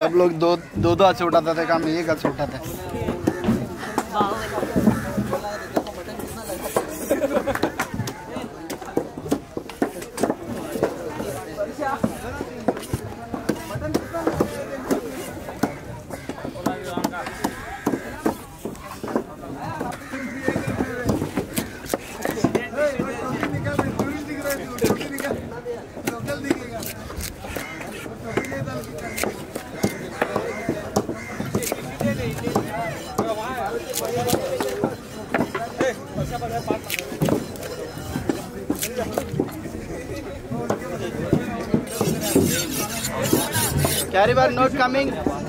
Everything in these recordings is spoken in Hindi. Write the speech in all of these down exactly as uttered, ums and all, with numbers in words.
सब लोग दो दो दो हाथ से उठाते थे, काम एक हाथ से उठाते। Carry bag not coming.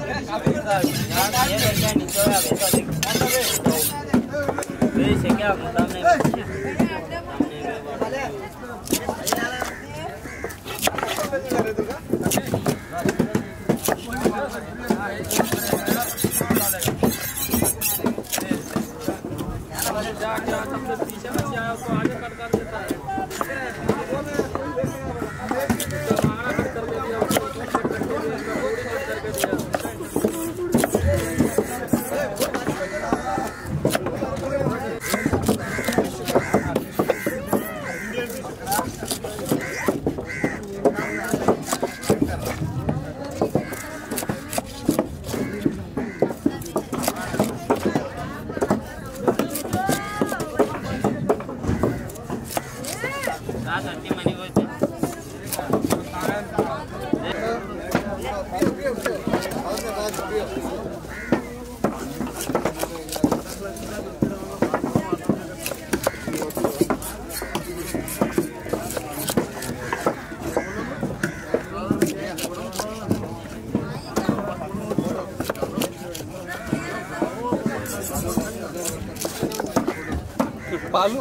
पालू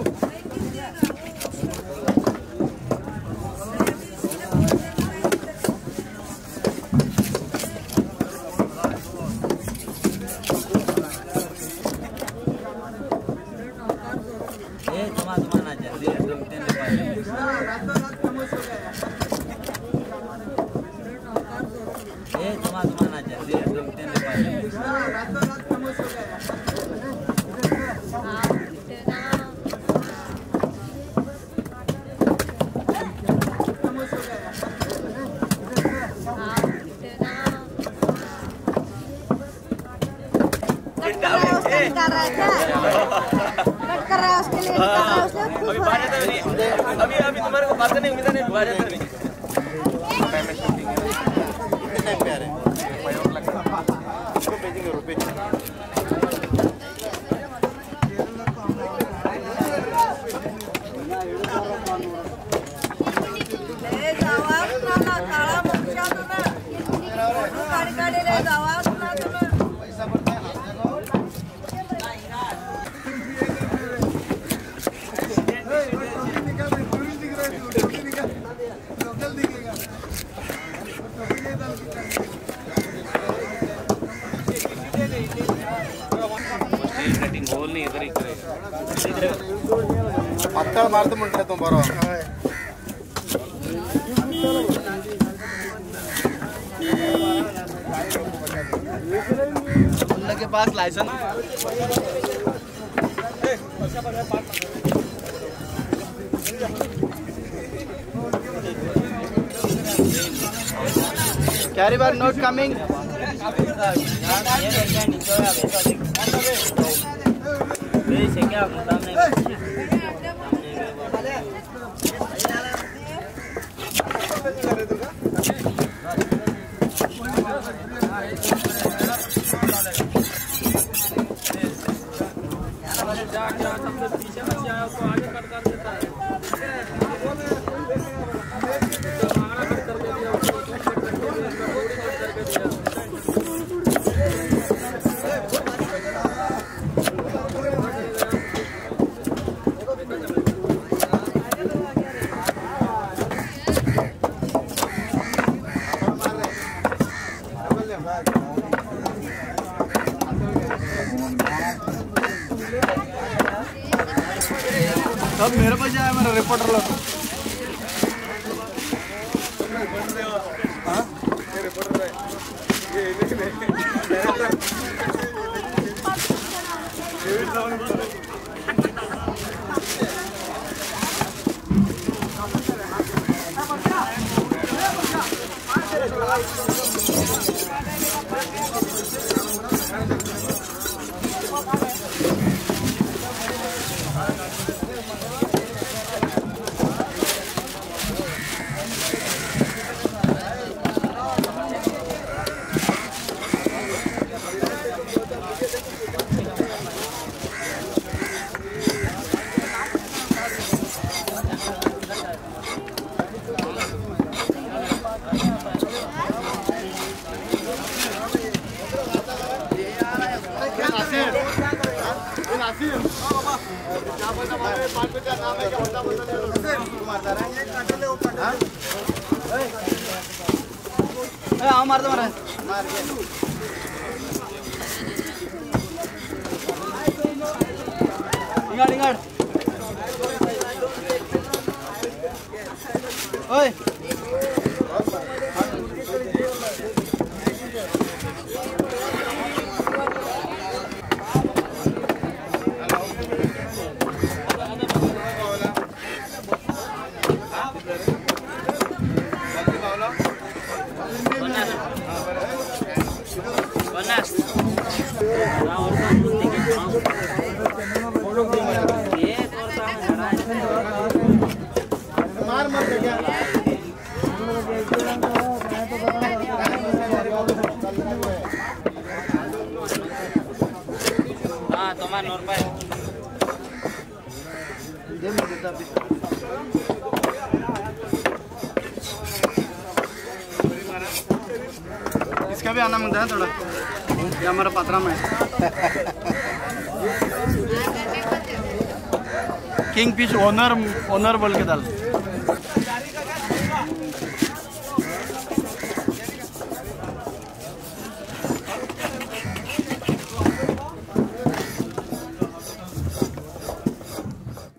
अभी अभी तुम्हारे को बात करने उम्मीद नहीं बुआ जाता नहीं टाइम पे आ रहे इसको भेजेंगे रुपए ले जावा ना काळा मनुष्य ना गाडी गाडी ले जावा ना तुम्ही पैसा पड़ता है गोल नहीं इधर इधर पत्थर मारते मुंडे तुम बरो उन के पास license carry bag not coming सब मेरे पास आया मेरा रिपोर्टर लोग हाँ रिपोर्टर मार दो मार मार के इंगाड़ इंगाड़ ओए मार मत क्या हाँ तुम्हारा नौ रुपए इसका भी आना मांगता है थोड़ा ये हमारा पात्रा में किंग फिश ओनर ओनर बोल के डाल